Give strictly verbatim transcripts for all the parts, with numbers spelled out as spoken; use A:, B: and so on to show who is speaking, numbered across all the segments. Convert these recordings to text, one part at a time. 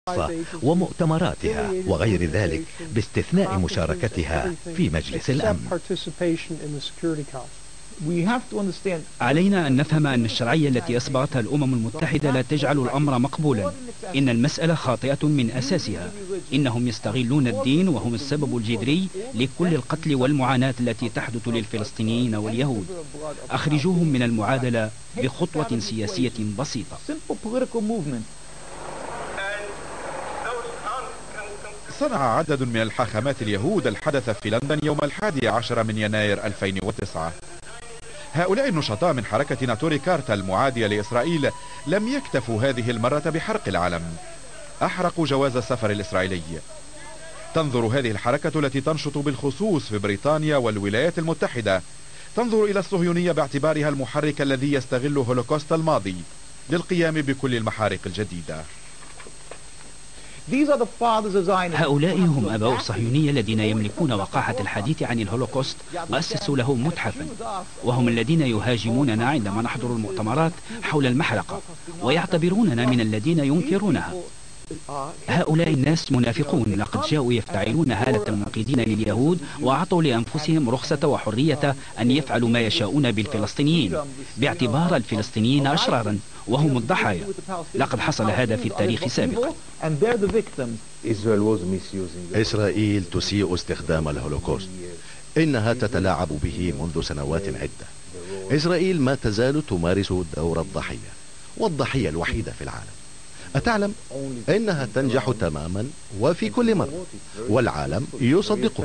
A: ومؤتمراتها وغير ذلك باستثناء مشاركتها في مجلس الأمن.
B: علينا أن نفهم أن الشرعية التي أصبغتها الأمم المتحدة لا تجعل الأمر مقبولا. إن المسألة خاطئة من أساسها. إنهم يستغلون الدين وهم السبب الجذري لكل القتل والمعاناة التي تحدث للفلسطينيين واليهود. أخرجوهم من المعادلة بخطوة سياسية بسيطة.
C: صنع عدد من الحاخامات اليهود الحدث في لندن يوم الحادي عشر من يناير ألفين وتسعة. هؤلاء النشطاء من حركة ناتوري كارتا المعادية لإسرائيل لم يكتفوا هذه المرة بحرق العلم، أحرقوا جواز السفر الإسرائيلي. تنظر هذه الحركة التي تنشط بالخصوص في بريطانيا والولايات المتحدة، تنظر إلى الصهيونية باعتبارها المحرك الذي يستغل هولوكوست الماضي للقيام بكل المحارق الجديدة.
B: هؤلاء هم أباء الصهيونية الذين يملكون وقاحة الحديث عن الهولوكوست وأسسوا له متحفا، وهم الذين يهاجموننا عندما نحضر المؤتمرات حول المحرقة ويعتبروننا من الذين ينكرونها. هؤلاء الناس منافقون، لقد جاءوا يفتعلون هالة المنقذين لليهود وأعطوا لأنفسهم رخصة وحرية أن يفعلوا ما يشاءون بالفلسطينيين باعتبار الفلسطينيين أشرارا وهم الضحايا. لقد حصل هذا في التاريخ سابقا.
A: إسرائيل تسيء استخدام الهولوكوست، إنها تتلاعب به منذ سنوات عدة. إسرائيل ما تزال تمارس دور الضحية، والضحية الوحيدة في العالم. أتعلم إنها تنجح تماما وفي كل مرة، والعالم يصدقه.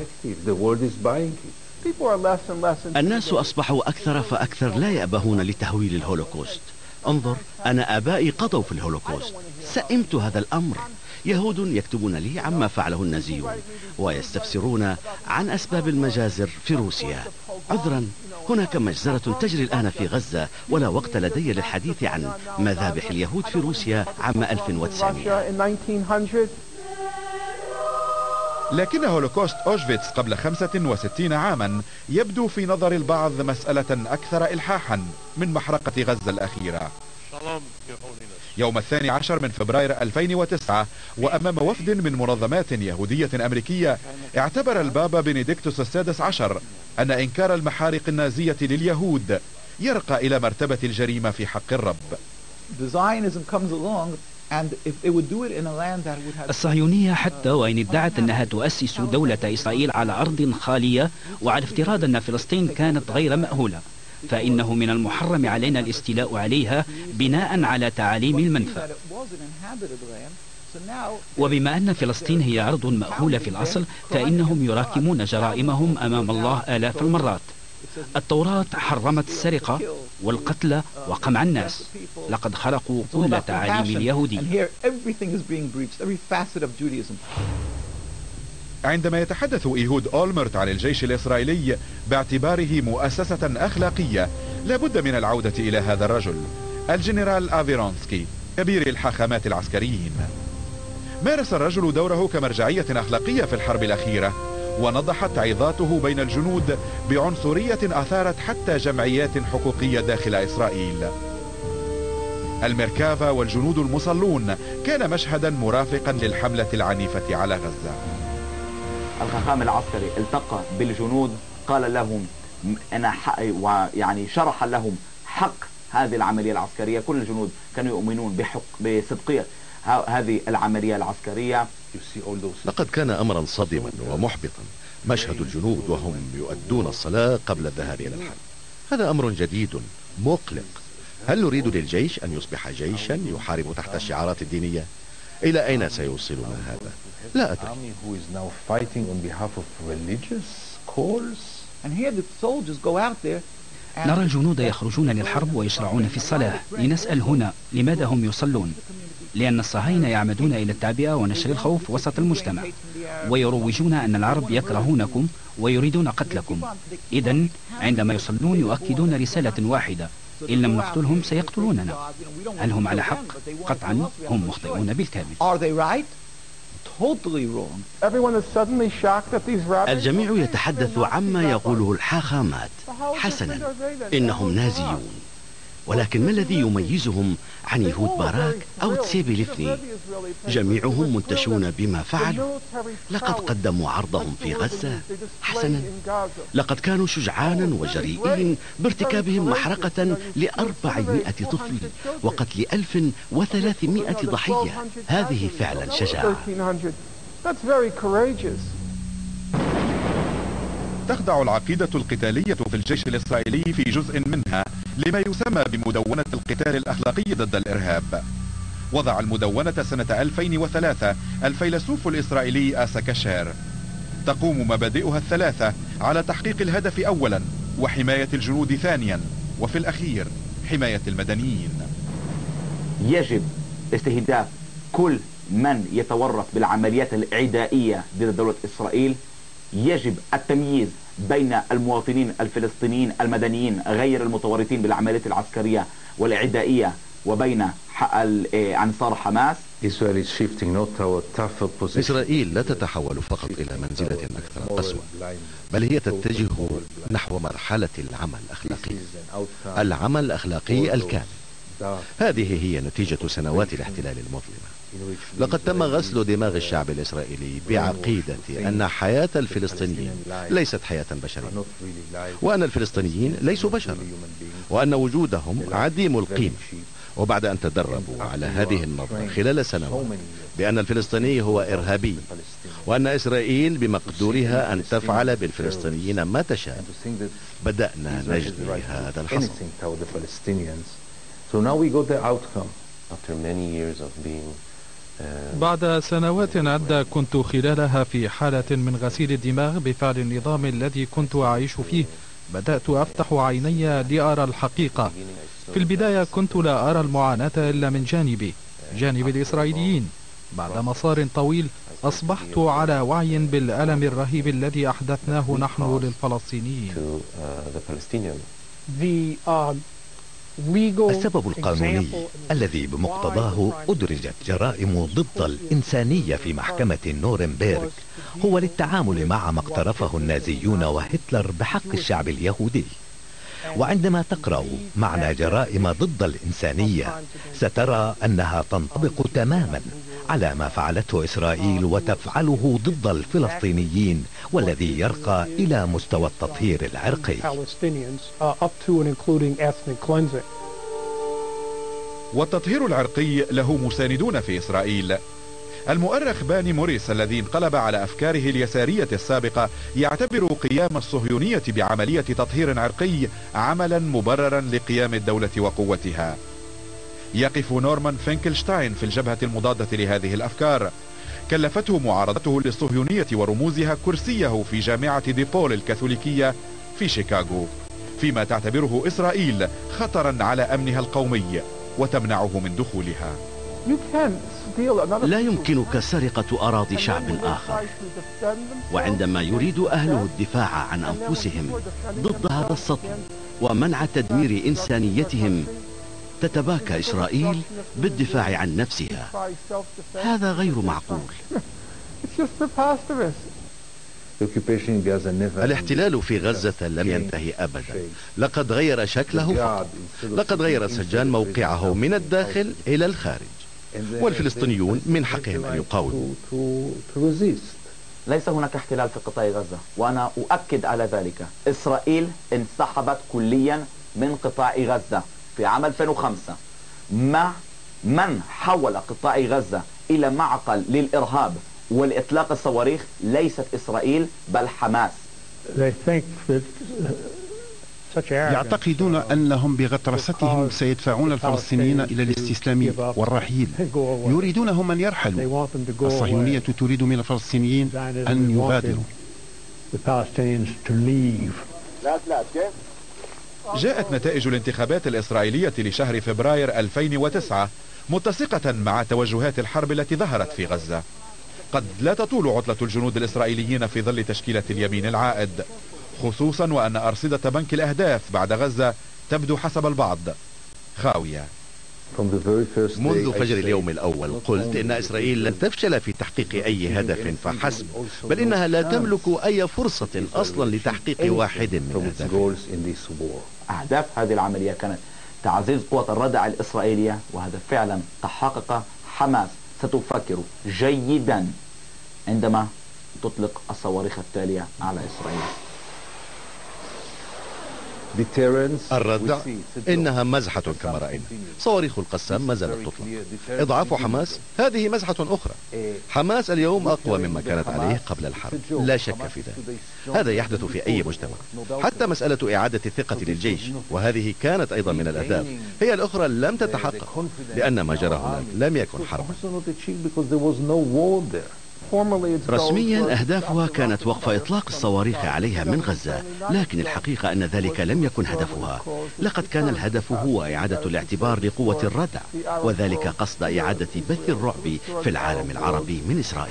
D: الناس أصبحوا أكثر فأكثر لا يأبهون لتهويل الهولوكوست. انظر، أنا آبائي قضوا في الهولوكوست، سئمت هذا الأمر. يهود يكتبون لي عما فعله النازيون ويستفسرون عن أسباب المجازر في روسيا. عذرا، هناك مجزرة تجري الآن في غزة، ولا وقت لدي للحديث عن مذابح اليهود في روسيا عام ألف وتسعمائة.
C: لكن هولوكوست أوشفيتس قبل خمسة وستين عاما يبدو في نظر البعض مسألة أكثر إلحاحا من محرقة غزة الأخيرة. يوم الثاني عشر من فبراير ألفين وتسعة، وأمام وفد من منظمات يهودية أمريكية، اعتبر البابا بنديكتوس السادس عشر أن إنكار المحارق النازية لليهود يرقى إلى مرتبة الجريمة في حق الرب.
B: الصهيونية حتى وإن ادعت أنها تؤسس دولة إسرائيل على أرض خالية وعلى افتراض أن فلسطين كانت غير مأهولة، فإنه من المحرم علينا الاستيلاء عليها بناء على تعاليم المنفى. وبما أن فلسطين هي أرض مأهولة في الأصل، فإنهم يراكمون جرائمهم أمام الله آلاف المرات. التوراة حرمت السرقة والقتل وقمع الناس. لقد خرقوا كل تعاليم اليهودية.
C: عندما يتحدث إيهود أولمرت عن الجيش الإسرائيلي باعتباره مؤسسة أخلاقية، لابد من العودة إلى هذا الرجل، الجنرال آفيرونسكي، كبير الحاخامات العسكريين. مارس الرجل دوره كمرجعية أخلاقية في الحرب الأخيرة، ونضحت عظاته بين الجنود بعنصرية أثارت حتى جمعيات حقوقية داخل إسرائيل. الميركافا والجنود المصلون كان مشهدا مرافقا للحملة العنيفة على غزة.
E: الخخام العسكري التقى بالجنود، قال لهم أنا ويعني شرح لهم حق هذه العملية العسكرية. كل الجنود كانوا يؤمنون بحق بصدقية هذه العملية العسكرية.
A: لقد كان أمرا صادما ومحبطا مشهد الجنود وهم يؤدون الصلاة قبل الذهاب إلى الحرب. هذا أمر جديد مقلق. هل نريد للجيش أن يصبح جيشا يحارب تحت الشعارات الدينية؟ إلى أين سيوصلنا هذا؟ لا أدري.
B: نرى الجنود يخرجون للحرب ويشرعون في الصلاة. لنسأل هنا، لماذا هم يصلون؟ لأن الصهاينة يعمدون إلى التعبئة ونشر الخوف وسط المجتمع، ويروجون أن العرب يكرهونكم ويريدون قتلكم. إذن عندما يصلون يؤكدون رسالة واحدة: إن لم نقتلهم سيقتلوننا. هل هم على حق؟ قطعا هم مخطئون بالكامل.
D: الجميع يتحدث عما يقوله الحاخامات. حسنا، إنهم نازيون. ولكن ما الذي يميزهم عن يهود باراك أو تسيبي لفني؟ جميعهم منتشون بما فعلوا. لقد قدموا عرضهم في غزة حسنا، لقد كانوا شجعانا وجريئين بارتكابهم محرقة لأربعمائة طفل وقتل ألف وثلاثمائة ضحية. هذه فعلا شجاعة.
C: تخضع العقيدة القتالية في الجيش الإسرائيلي في جزء منها لما يسمى بمدونة القتال الأخلاقي ضد الإرهاب. وضع المدونة سنة ألفين وثلاثة الفيلسوف الإسرائيلي آسا كشير. تقوم مبادئها الثلاثة على تحقيق الهدف أولا، وحماية الجنود ثانيا، وفي الأخير حماية المدنيين.
E: يجب استهداف كل من يتورط بالعمليات العدائية ضد دولة إسرائيل. يجب التمييز بين المواطنين الفلسطينيين المدنيين غير المتورطين بالعمليات العسكرية والعدائية وبين أنصار حماس.
A: إسرائيل لا تتحول فقط إلى منزلة أكثر قسوة، بل هي تتجه نحو مرحلة العمل الأخلاقي العمل الأخلاقي الكامل. هذه هي نتيجة سنوات الاحتلال المظلمة. لقد تم غسل دماغ الشعب الإسرائيلي بعقيدة أن حياة الفلسطينيين ليست حياة بشرية، وأن الفلسطينيين ليسوا بشرا، وأن وجودهم عديم القيمة. وبعد أن تدربوا على هذه النظرة خلال سنوات بأن الفلسطيني هو إرهابي، وأن إسرائيل بمقدورها أن تفعل بالفلسطينيين ما تشاء، بدأنا نجني هذا الحصد.
F: بعد سنوات عدة كنت خلالها في حالة من غسيل الدماغ بفعل النظام الذي كنت أعيش فيه. بدأت أفتح عيني لأرى الحقيقة. في البداية كنت لا أرى المعاناة إلا من جانبي، جانب الإسرائيليين. بعد مسار طويل أصبحت على وعي بالألم الرهيب الذي أحدثناه نحن للفلسطينيين.
G: السبب القانوني الذي بمقتضاه أدرجت جرائم ضد الإنسانية في محكمة نورنبيرغ هو للتعامل مع ما اقترفه النازيون وهتلر بحق الشعب اليهودي. وعندما تقرأ معنى جرائم ضد الإنسانية سترى أنها تنطبق تماما على ما فعلته إسرائيل وتفعله ضد الفلسطينيين، والذي يرقى إلى مستوى التطهير العرقي.
C: والتطهير العرقي له مساندون في إسرائيل. المؤرخ باني موريس الذي انقلب على أفكاره اليسارية السابقة يعتبر قيام الصهيونية بعملية تطهير عرقي عملا مبررا لقيام الدولة وقوتها. يقف نورمان فينكلشتاين في الجبهة المضادة لهذه الأفكار. كلفته معارضته للصهيونية ورموزها كرسيه في جامعة ديبول الكاثوليكية في شيكاغو، فيما تعتبره إسرائيل خطرا على أمنها القومي وتمنعه من دخولها.
D: لا يمكنك سرقة أراضي شعب آخر، وعندما يريد أهله الدفاع عن أنفسهم ضد هذا السطو ومنع تدمير إنسانيتهم تتباكى إسرائيل بالدفاع عن نفسها. هذا غير معقول.
A: الاحتلال في غزة لم ينتهي أبدا، لقد غير شكله فقط. لقد غير السجان موقعه من الداخل إلى الخارج، والفلسطينيون من حقهم أن يقاوموا.
E: ليس هناك احتلال في قطاع غزة، وأنا أؤكد على ذلك. إسرائيل انسحبت كليا من قطاع غزة في عام ألفين وخمسة. مع من حول قطاع غزة إلى معقل للإرهاب والإطلاق الصواريخ ليست إسرائيل بل حماس.
H: يعتقدون أنهم بغطرستهم سيدفعون الفلسطينيين إلى الاستسلام والرحيل. يريدونهم أن يرحلوا. الصهيونية تريد من الفلسطينيين أن يغادروا.
C: جاءت نتائج الانتخابات الإسرائيلية لشهر فبراير ألفين وتسعة متسقة مع توجهات الحرب التي ظهرت في غزة. قد لا تطول عطلة الجنود الإسرائيليين في ظل تشكيلة اليمين العائد، خصوصا وأن أرصدة بنك الأهداف بعد غزة تبدو حسب البعض خاوية.
A: منذ فجر اليوم الأول قلت إن إسرائيل لن تفشل في تحقيق أي هدف فحسب، بل إنها لا تملك أي فرصة أصلا لتحقيق واحد من أهدافها.
E: أهداف هذه العملية كانت تعزيز قوة الردع الإسرائيلية، وهذا فعلا تحقق. حماس ستفكر جيدا عندما تطلق الصواريخ التالية على إسرائيل.
A: الردع إنها مزحة كما رأينا، صواريخ القسام ما زالت تطلق. إضعاف حماس هذه مزحة أخرى. حماس اليوم أقوى مما كانت عليه قبل الحرب، لا شك في ذلك. هذا يحدث في أي مجتمع. حتى مسألة إعادة الثقة للجيش، وهذه كانت أيضا من الأهداف، هي الأخرى لم تتحقق لأن ما جرى هناك لم يكن حربا.
D: رسميا أهدافها كانت وقف إطلاق الصواريخ عليها من غزة، لكن الحقيقة أن ذلك لم يكن هدفها. لقد كان الهدف هو إعادة الاعتبار لقوة الردع، وذلك قصد إعادة بث الرعب في العالم العربي من إسرائيل.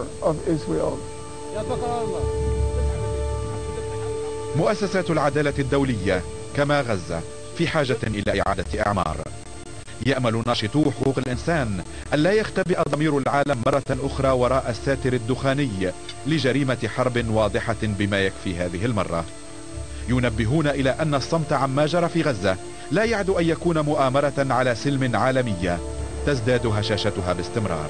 C: مؤسسات العدالة الدولية كما غزة في حاجة إلى إعادة إعمار. يأمل ناشطو حقوق الإنسان أن لا يختبئ ضمير العالم مرة أخرى وراء الساتر الدخاني لجريمة حرب واضحة بما يكفي هذه المرة. ينبهون إلى أن الصمت عما جرى في غزة لا يعد أن يكون مؤامرة على سلم عالمية تزداد هشاشتها باستمرار.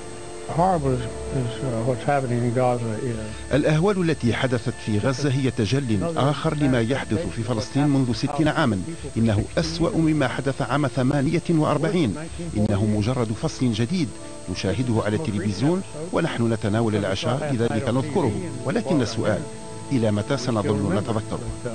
H: الأهوال التي حدثت في غزة هي تجل آخر لما يحدث في فلسطين منذ ستين عاما. إنه أسوأ مما حدث عام ثمانية وأربعين. إنه مجرد فصل جديد نشاهده على التلفزيون ونحن نتناول العشاء، لذلك نذكره. ولكن السؤال، إلى متى سنظل نتذكره؟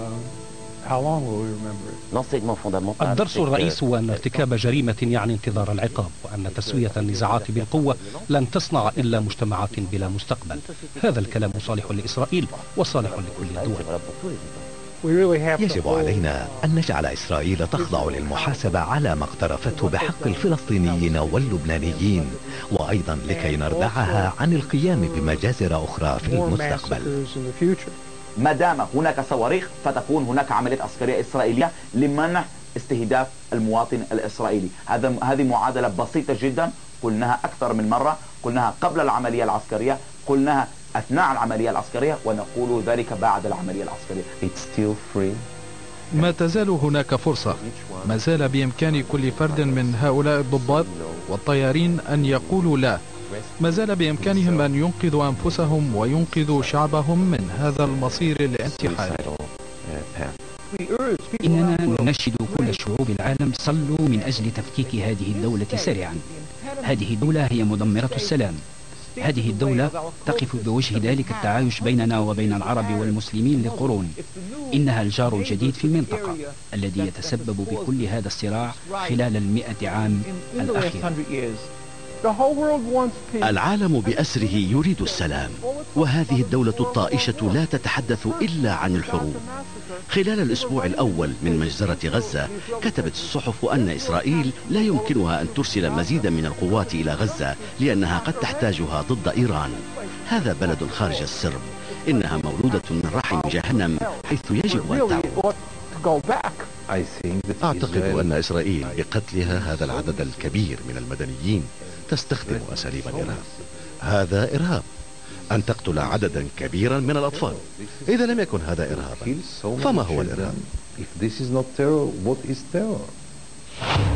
I: الدرس الرئيس هو أن ارتكاب جريمة يعني انتظار العقاب، وأن تسوية النزاعات بالقوة لن تصنع إلا مجتمعات بلا مستقبل. هذا الكلام صالح لإسرائيل وصالح لكل الدول.
G: يجب علينا أن نجعل إسرائيل تخضع للمحاسبة على ما اقترفته بحق الفلسطينيين واللبنانيين، وأيضا لكي نردعها عن القيام بمجازر أخرى في المستقبل.
E: ما دام هناك صواريخ فتكون هناك عملية عسكرية إسرائيلية لمنع استهداف المواطن الإسرائيلي. هذا هذه معادلة بسيطة جدا، قلناها أكثر من مرة، قلناها قبل العملية العسكرية، قلناها أثناء العملية العسكرية، ونقول ذلك بعد العملية العسكرية.
F: ما تزال هناك فرصة. ما زال بإمكان كل فرد من هؤلاء الضباط والطيارين أن يقولوا لا. ما زال بإمكانهم أن ينقذوا أنفسهم وينقذوا شعبهم من هذا المصير الانتحاري.
B: إننا نناشد كل شعوب العالم: صلوا من أجل تفكيك هذه الدولة سريعا. هذه الدولة هي مدمرة السلام. هذه الدولة تقف بوجه ذلك التعايش بيننا وبين العرب والمسلمين لقرون. إنها الجار الجديد في المنطقة الذي يتسبب بكل هذا الصراع خلال المئة عام الأخيرة.
D: العالم بأسره يريد السلام، وهذه الدولة الطائشة لا تتحدث إلا عن الحروب. خلال الأسبوع الأول من مجزرة غزة كتبت الصحف أن إسرائيل لا يمكنها أن ترسل مزيدا من القوات إلى غزة لأنها قد تحتاجها ضد إيران. هذا بلد خارج السرب، إنها مولودة من رحم جهنم حيث يجب أن تعود.
A: أعتقد أن إسرائيل بقتلها هذا العدد الكبير من المدنيين تستخدم أساليب الإرهاب. هذا إرهاب أن تقتل عددا كبيرا من الأطفال. إذا لم يكن هذا إرهابا فما هو الإرهاب؟